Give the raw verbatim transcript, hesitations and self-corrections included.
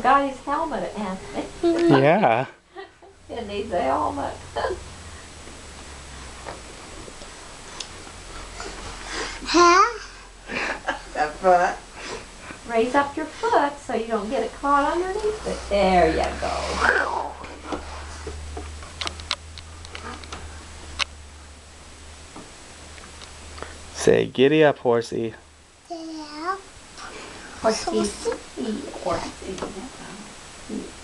forgot his helmet, Anthony. Yeah. It needs a helmet. Huh? That foot. Raise up your foot so you don't get it caught underneath it. There you go. Say, giddy up, horsey. Yeah. Horsey. Horsey.